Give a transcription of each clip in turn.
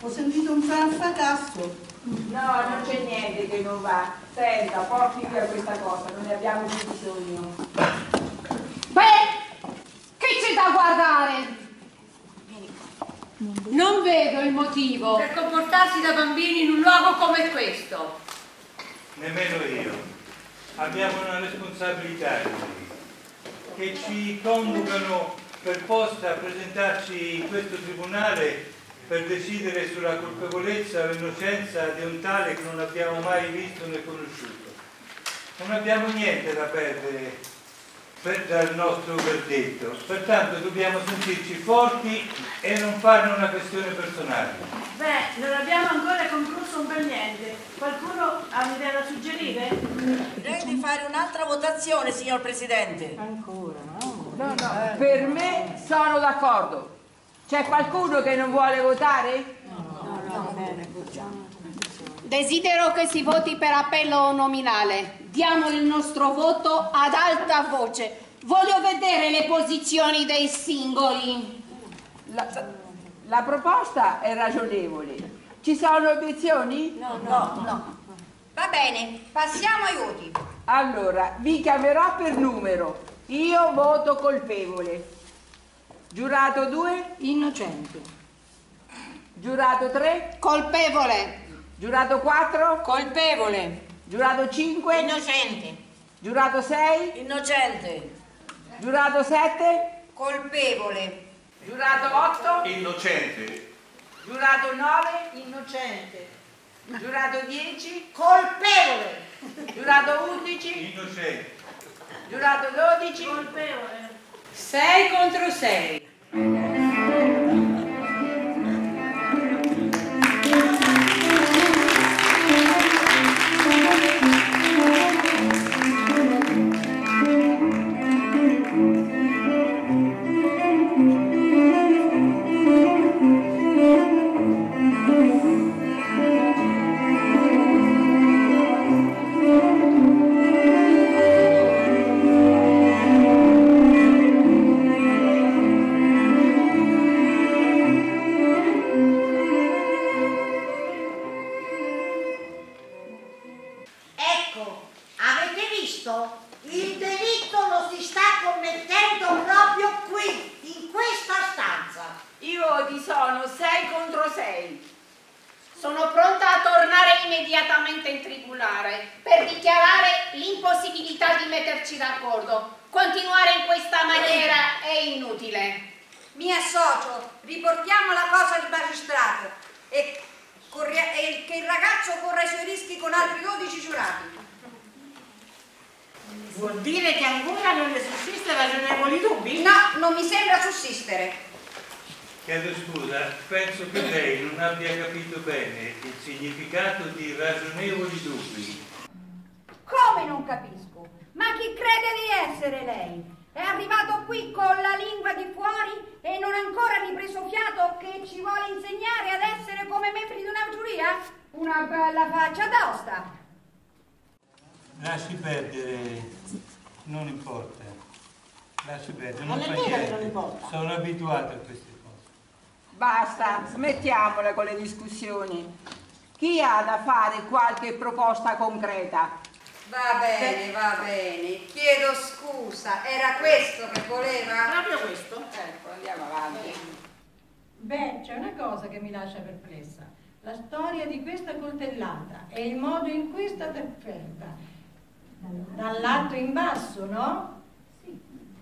Ho sentito un fracasso. No, non c'è niente che non va. Senta, porti via questa cosa, non ne abbiamo più bisogno. Beh, che c'è da guardare? Non vedo il motivo per comportarsi da bambini in un luogo come questo. Nemmeno io. Abbiamo una responsabilità che ci convocano per posta a presentarci in questo tribunale per decidere sulla colpevolezza o innocenza di un tale che non abbiamo mai visto né conosciuto. Non abbiamo niente da perdere dal nostro verdetto, pertanto dobbiamo sentirci forti e non farne una questione personale. Beh, non abbiamo ancora concluso un bel niente. Qualcuno ha un'idea da suggerire? Direi di fare un'altra votazione, signor Presidente. Ancora, no? No, per me sono d'accordo. C'è qualcuno che non vuole votare? No, bene, Desidero che si voti per appello nominale. Diamo il nostro voto ad alta voce. Voglio vedere le posizioni dei singoli. La proposta è ragionevole. Ci sono obiezioni? No. Va bene, passiamo ai voti. Allora, vi chiamerò per numero. Io voto colpevole. Giurato 2? Innocente. Giurato 3? Colpevole. Giurato 4? Colpevole. Giurato 5? Innocente. Giurato 6? Innocente. Giurato 7? Colpevole. Giurato 8? Innocente. Giurato 9? Innocente. Giurato 10? Colpevole. Giurato 11? Innocente. Giurato 12? Colpevole. 6 contro 6. Il delitto lo si sta commettendo proprio qui, in questa stanza. I voti sono 6 contro 6. Sono pronta a tornare immediatamente in tribunale per dichiarare l'impossibilità di metterci d'accordo. Continuare in questa maniera è inutile. Mi associo, riportiamo la cosa al magistrato e che il ragazzo corra i suoi rischi con altri 12 giurati. Vuol dire che ancora non ne sussiste ragionevoli dubbi? No, non mi sembra sussistere. Chiedo scusa, penso che lei non abbia capito bene il significato di ragionevoli dubbi. Come non capisco? Ma chi crede di essere lei? È arrivato qui con la lingua di fuori e non ha ancora ripreso fiato che ci vuole insegnare ad essere come membri di una giuria? Una bella faccia tosta. Lasci perdere, non importa. Lasci perdere, Non è vero che non importa. Sono abituato a queste cose. Basta, smettiamole con le discussioni. Chi ha da fare qualche proposta concreta? Va bene. Chiedo scusa, era questo che voleva? Proprio questo. Ecco, andiamo avanti. Beh, c'è una cosa che mi lascia perplessa. La storia di questa coltellata e il modo in cui è stata offerta. Dall'alto in basso, no? Sì.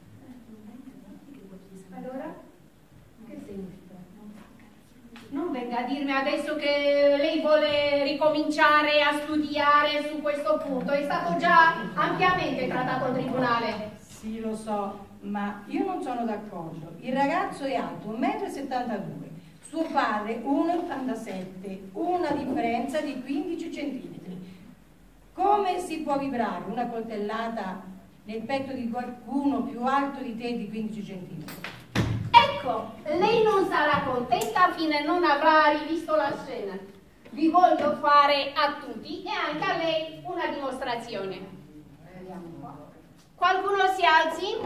Allora? Che significa? Non venga a dirmi adesso che lei vuole ricominciare a studiare su questo punto. È stato già ampiamente trattato al tribunale. Sì, lo so, ma io non sono d'accordo. Il ragazzo è alto 1,72 m, suo padre 1,87 m, una differenza di 15 cm. Come si può vibrare una coltellata nel petto di qualcuno più alto di te di 15 cm? Ecco, lei non sarà contenta fino a non avrà rivisto la scena. Vi voglio fare a tutti e anche a lei una dimostrazione. Vediamo un po'. Qualcuno si alzi?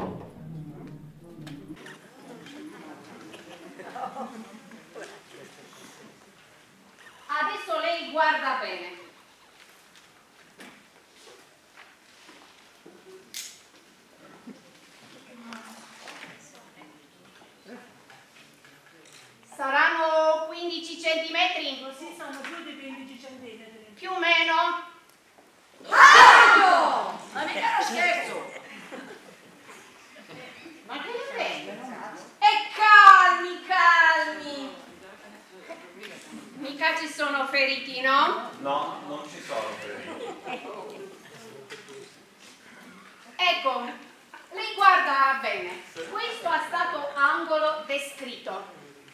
guarda bene. Saranno 15 centimetri? Così sono più di 15 centimetri. Più o meno? Ma mica uno scherzo! Ma che ne pensa? E calmi, calmi. Mica ci sono feriti, no? No, non ci sono feriti. Ecco, lei guarda bene. Questo è stato angolo descritto.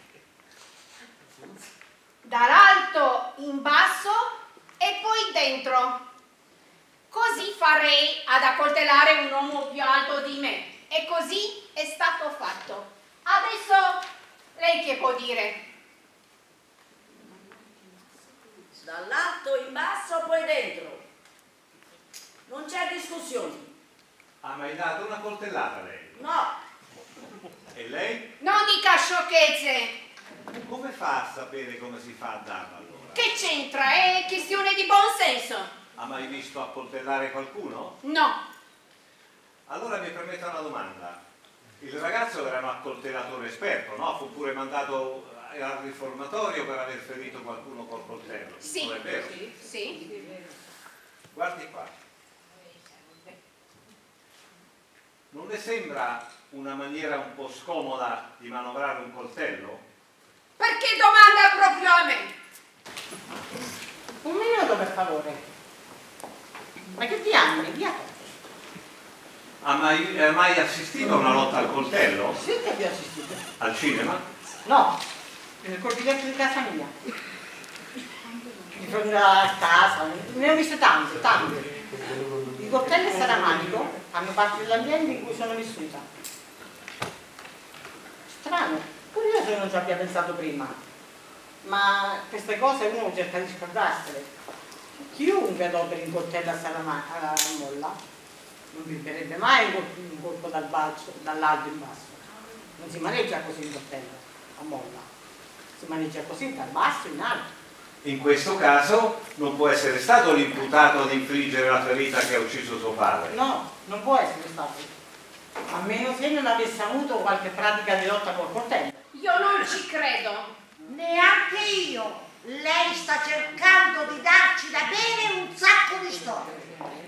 Dall'alto in basso e poi dentro. Così farei ad accoltellare un uomo più alto di me. E così è stato fatto. Adesso lei che può dire? Dall'alto in basso, poi dentro. Non c'è discussione. Ha mai dato una coltellata lei? No. E lei? Non dica sciocchezze. Come fa a sapere come si fa a darla allora? Che c'entra? È questione di buon senso. Ha mai visto accoltellare qualcuno? No. Allora mi permetta una domanda. Il ragazzo era un accoltellatore esperto, no? Fu pure mandato al riformatorio per aver ferito qualcuno col coltello. Sì. Non è vero? Sì. Guardi qua. Non le sembra una maniera un po' scomoda di manovrare un coltello? Perché domanda proprio a me? Un minuto per favore. Ma che diamine, via. Ha mai assistito a una lotta al coltello? Sì che vi ho assistito. Al cinema? No, nel cortiletto di casa mia. Di fronte a casa, ne ho viste tante, tante. I coltelli Saramanico fanno parte dell'ambiente in cui sono vissuta. Strano, pure io se non ci abbia pensato prima. Ma queste cose uno cerca di scordarsele. Chiunque adoperi un coltello a molla non prenderebbe mai un colpo dall'alto in basso. Non si maneggia così un coltello a molla, si maneggia così dal basso in alto. In questo caso non può essere stato l'imputato ad infliggere la ferita che ha ucciso suo padre. No, non può essere stato. A meno che non avesse avuto qualche pratica di lotta col coltello. Io non ci credo. Neanche io. Lei sta cercando di darci da bere un sacco di storie.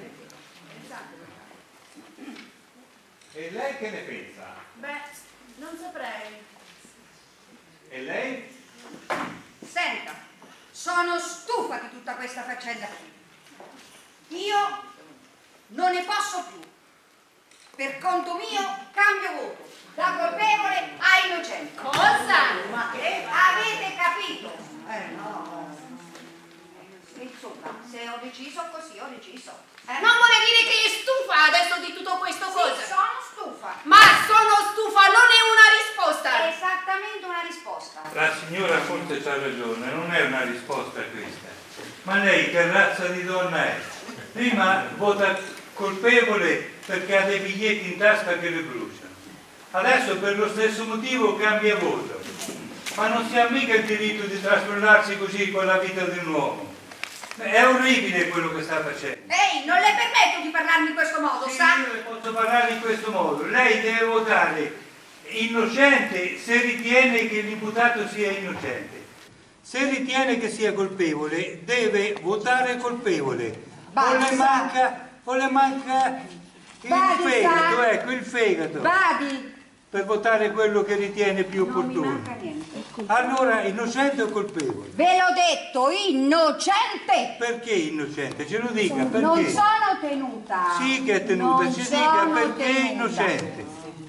E lei che ne pensa? Beh, non saprei. E lei? Senta, sono stufa di tutta questa faccenda qui. Io non ne posso più. Per conto mio cambio voto, da colpevole a innocente. Cosa? Ma che? Avete capito? No. Insomma, se ho deciso così, ho deciso. Non vuole dire che è stufa adesso di tutto questo cosa? Sì, sono stufa. Ma sono stufa, non è una risposta. È esattamente una risposta. La signora forse c'ha ragione, non è una risposta questa. Ma lei che razza di donna è? Prima vota colpevole perché ha dei biglietti in tasca che le bruciano. Adesso per lo stesso motivo cambia voto. Ma non si ha mica il diritto di trasformarsi così con la vita di un uomo. È orribile quello che sta facendo. Ehi, non le permetto di parlarmi in questo modo, Sì, sa? io le posso parlare in questo modo. Lei deve votare innocente se ritiene che l'imputato sia innocente. Se ritiene che sia colpevole, deve votare colpevole. O le manca il fegato, ecco, il fegato. Vadi! Per votare quello che ritiene più opportuno. Allora, innocente o colpevole? Ve l'ho detto, innocente! Perché innocente? Ce lo dica, perché? Non sono tenuta. Sì che è tenuta, Non ci dica sono perché è tenuta. innocente.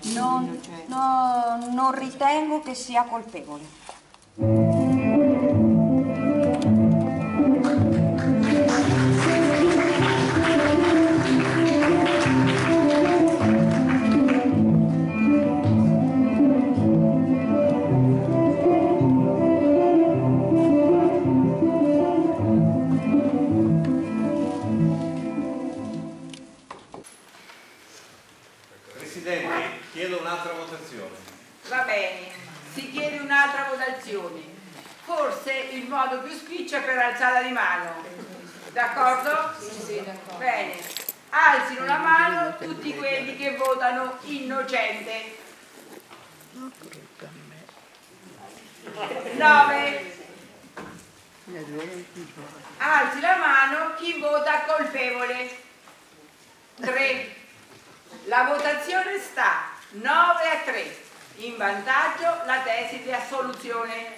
Non ritengo che sia colpevole. Presidente, chiedo un'altra votazione. Va bene, si chiede un'altra votazione. forse il modo più spiccio per alzare di mano. D'accordo? Sì, d'accordo. Bene. Alzino la mano tutti quelli che votano innocente. 9. Alzi la mano chi vota colpevole. 3. La votazione sta 9-3. In vantaggio la tesi di assoluzione.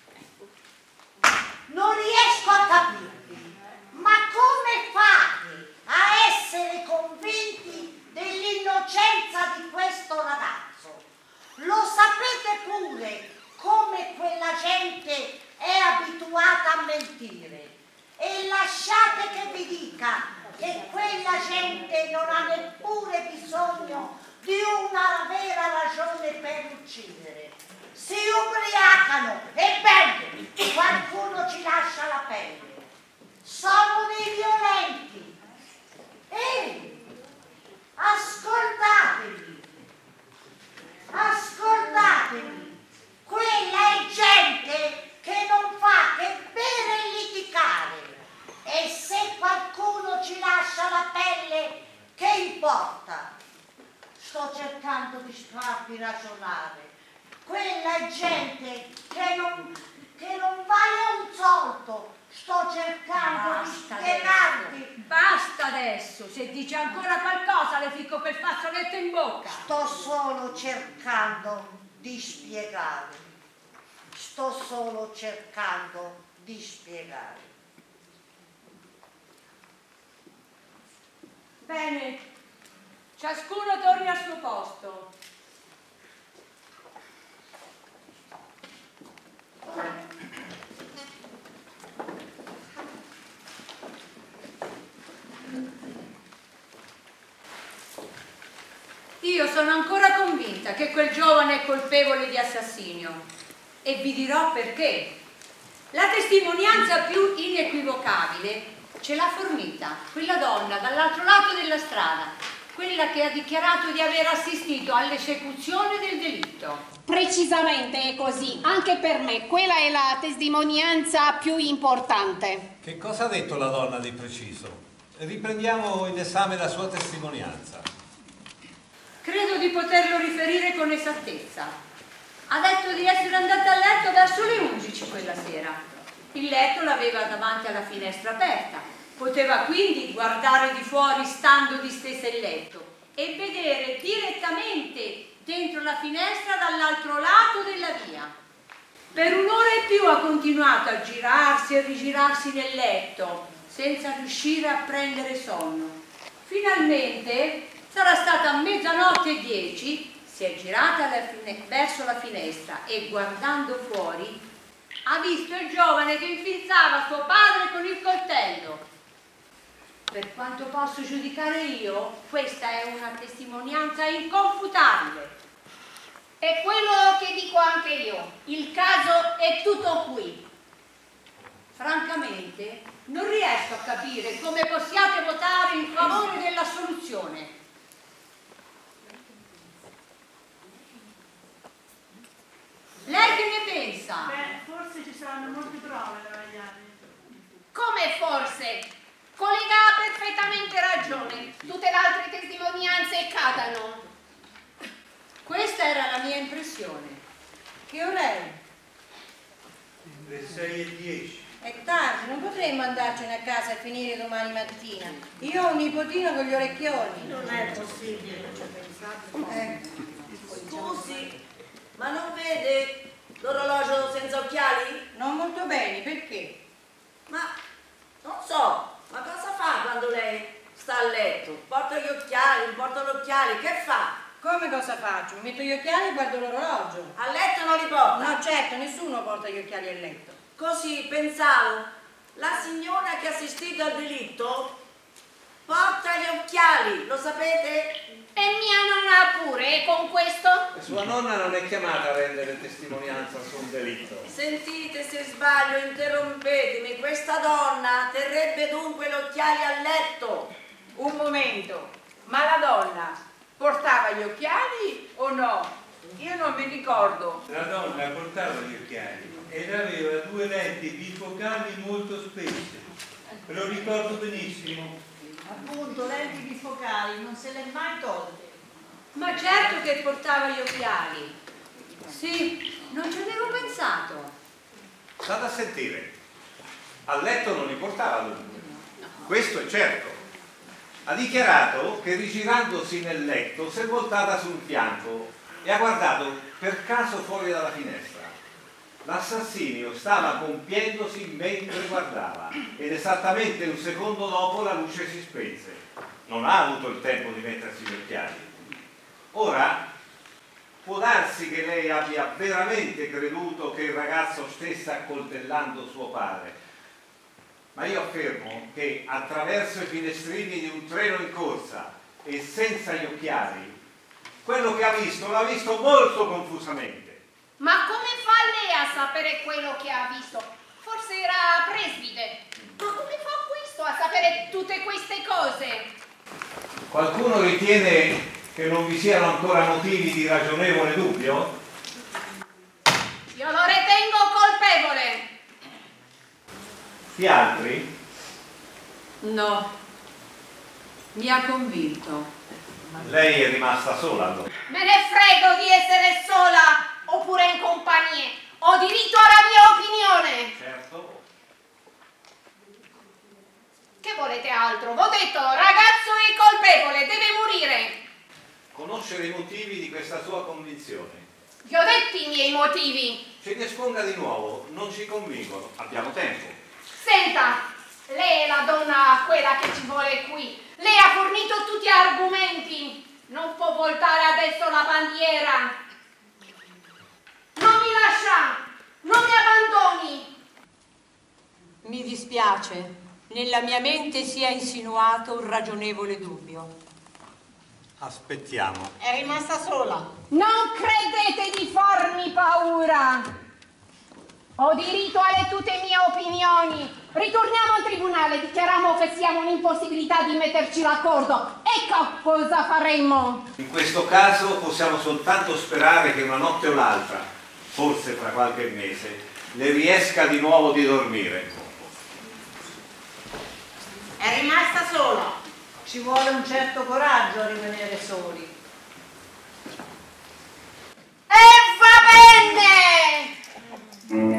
Non riesco a capirvi, ma come fate a essere convinti dell'innocenza di questo ragazzo? Lo sapete pure come quella gente è abituata a mentire, e lasciate che vi dica che quella gente non ha neppure bisogno di una vera ragione per uccidere. Si ubriacano e bene, qualcuno ci lascia la pelle. Sono dei violenti. Ehi, ascoltatevi, ascoltatevi. Quella è gente che non fa che bere e litigare. E se qualcuno ci lascia la pelle, che importa? Sto cercando di farvi ragionare. Quella è gente che non vale un soldo. Sto cercando di spiegarvi. Basta adesso, se dice ancora qualcosa le ficco quel fazzoletto in bocca. Sto solo cercando di spiegare. Sto solo cercando di spiegare. Bene, ciascuno torni al suo posto. Io sono ancora convinta che quel giovane è colpevole di assassinio e vi dirò perché. La testimonianza più inequivocabile ce l'ha fornita quella donna dall'altro lato della strada, quella che ha dichiarato di aver assistito all'esecuzione del delitto. Precisamente è così, anche per me quella è la testimonianza più importante. Che cosa ha detto la donna di preciso? Riprendiamo in esame la sua testimonianza. Credo di poterlo riferire con esattezza. Ha detto di essere andata a letto verso le 11 quella sera. Il letto l'aveva davanti alla finestra aperta. Poteva quindi guardare di fuori stando distesa in letto e vedere direttamente dentro la finestra dall'altro lato della via. Per un'ora e più ha continuato a girarsi e rigirarsi nel letto senza riuscire a prendere sonno. Finalmente sarà stata 00:10, si è girata verso la finestra e guardando fuori ha visto il giovane che infilzava suo padre con il coltello. Per quanto posso giudicare io, questa è una testimonianza inconfutabile. È quello che dico anche io. Il caso è tutto qui. Francamente, non riesco a capire come possiate votare in favore della soluzione. Lei che ne pensa? Beh, forse ci saranno molte prove da vagliare. Come forse? Collega ha perfettamente ragione. Tutte le altre testimonianze cadano. Questa era la mia impressione. Che ora è? Le 6:10. È tardi, non potremmo andarcene a casa e finire domani mattina. Io ho un nipotino con gli orecchioni. Non è possibile, non ci ho pensato. Scusi, ma non vede l'orologio senza occhiali? Non molto bene, perché? Ma non so, ma cosa fa quando lei sta a letto? Porta gli occhiali, non porta gli occhiali, che fa? Come cosa faccio? Mi metto gli occhiali e guardo l'orologio. A letto non li porta? No, certo, nessuno porta gli occhiali a letto. Così pensavo, la signora che ha assistito al delitto porta gli occhiali, lo sapete? E mia nonna pure, e con questo? Sua nonna non è chiamata a rendere testimonianza su un delitto. Sentite se sbaglio, interrompetemi, questa donna terrebbe dunque gli occhiali a letto. Un momento, ma la donna portava gli occhiali o no? Io non mi ricordo. La donna portava gli occhiali ed aveva 2 lenti lenti bifocali molto spesse. Me lo ricordo benissimo. Appunto, lenti bifocali, non se le è mai tolte. Ma certo che portava gli occhiali. Sì, non ci avevo pensato. State a sentire. A letto non li portava dunque. Questo è certo. Ha dichiarato che rigirandosi nel letto si è voltata sul fianco e ha guardato per caso fuori dalla finestra. L'assassinio stava compiendosi mentre guardava ed esattamente un secondo dopo la luce si spense. Non ha avuto il tempo di mettersi gli occhiali. Ora, può darsi che lei abbia veramente creduto che il ragazzo stesse accoltellando suo padre, ma io affermo che attraverso i finestrini di un treno in corsa e senza gli occhiali, quello che ha visto l'ha visto molto confusamente. Ma come fa lei a sapere quello che ha visto? Forse era presbite. Ma come fa questo a sapere tutte queste cose? Qualcuno ritiene che non vi siano ancora motivi di ragionevole dubbio? Io lo ritengo colpevole. Gli altri? No, mi ha convinto. Lei è rimasta sola allora? Me ne frego di essere sola oppure in compagnia. Ho diritto alla mia opinione. Certo. Che volete altro? V'ho detto, ragazzo è colpevole, deve morire. Conoscere i motivi di questa sua convinzione. Vi ho detto i miei motivi. Ce ne esponga di nuovo, non ci convincono, abbiamo tempo. Senta, lei è la donna quella che ci vuole qui. Lei ha fornito tutti gli argomenti. Non può voltare adesso la bandiera. Non mi lascia, non mi abbandoni. Mi dispiace, nella mia mente si è insinuato un ragionevole dubbio. Aspettiamo. È rimasta sola. Non credete di farmi paura. Ho diritto alle tutte mie opinioni. Ritorniamo al tribunale, dichiariamo che siamo un'impossibilità di metterci d'accordo. Ecco cosa faremo. In questo caso possiamo soltanto sperare che una notte o l'altra, forse fra qualche mese, le riesca di nuovo di dormire. È rimasta sola. Ci vuole un certo coraggio a rimanere soli. E va bene!